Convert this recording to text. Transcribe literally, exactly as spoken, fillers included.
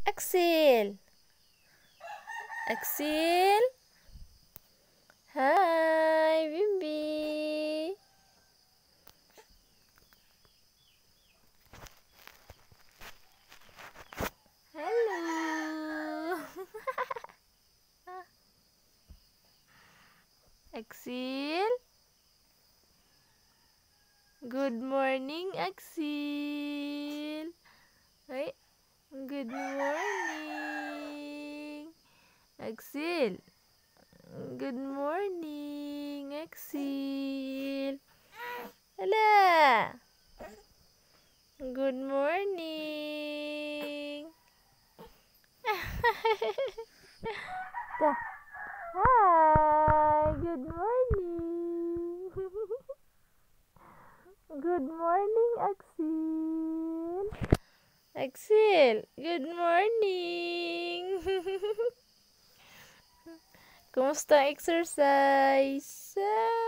Axel! Axel! Hi, Bimbi! Hello! Axel? Good morning, Axel! Ay, good morning! Axel! Good morning, Axel! Hala! Good morning! Ta. Hi! Good morning! Good morning, Axel! Axel! Good morning! Kumusta ang exercise?